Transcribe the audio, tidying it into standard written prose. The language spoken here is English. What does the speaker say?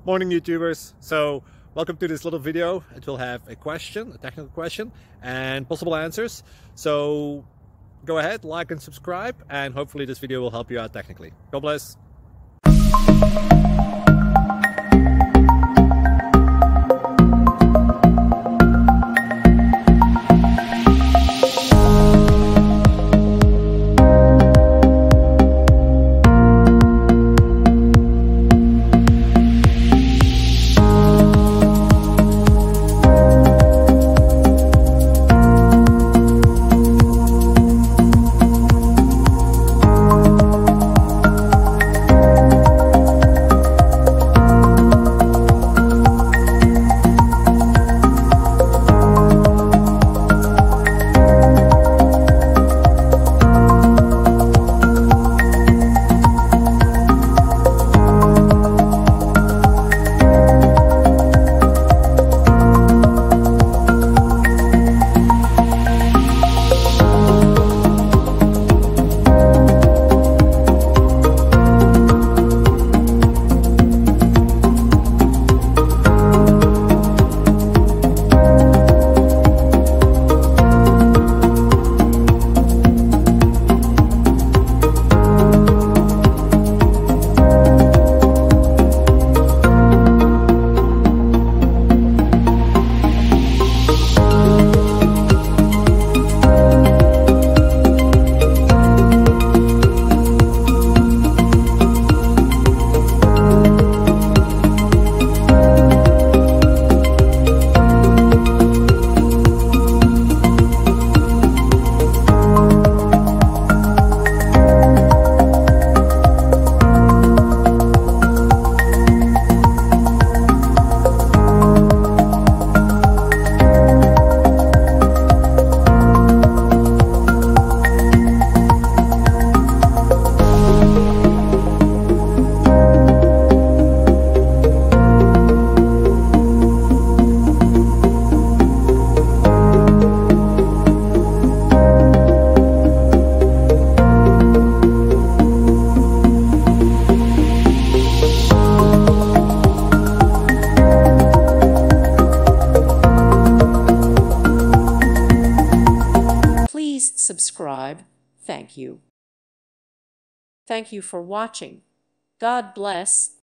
Morning YouTubers. So welcome to this little video. It will have a question, a technical question, and possible answers. So go ahead, like and subscribe, and hopefully this video will help you out technically. God bless. Please subscribe. Thank you. Thank you for watching. God bless.